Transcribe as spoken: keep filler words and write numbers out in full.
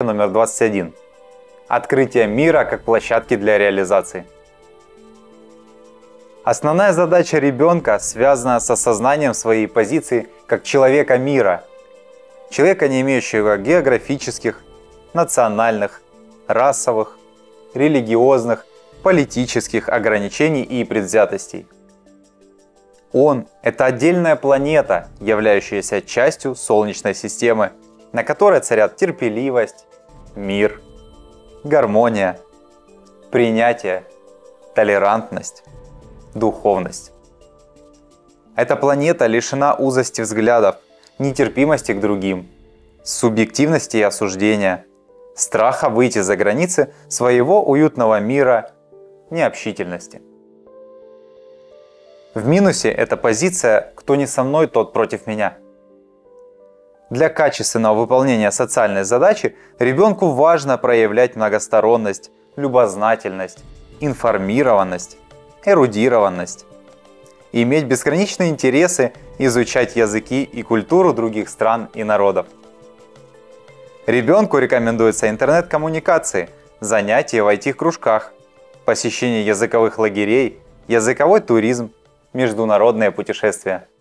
номер двадцать один. Открытие мира как площадки для реализации. Основная задача ребенка связана с осознанием своей позиции как человека мира, человека, не имеющего географических, национальных, расовых, религиозных, политических ограничений и предвзятостей. Он – это отдельная планета, являющаяся частью Солнечной системы, на которой царят терпеливость, мир, гармония, принятие, толерантность, духовность. Эта планета лишена узости взглядов, нетерпимости к другим, субъективности и осуждения, страха выйти за границы своего уютного мира, необщительности. В минусе эта позиция «кто не со мной, тот против меня». Для качественного выполнения социальной задачи ребенку важно проявлять многосторонность, любознательность, информированность, эрудированность, иметь бесконечные интересы, изучать языки и культуру других стран и народов. Ребенку рекомендуются интернет-коммуникации, занятия в ай ти-кружках, посещение языковых лагерей, языковой туризм, международные путешествия.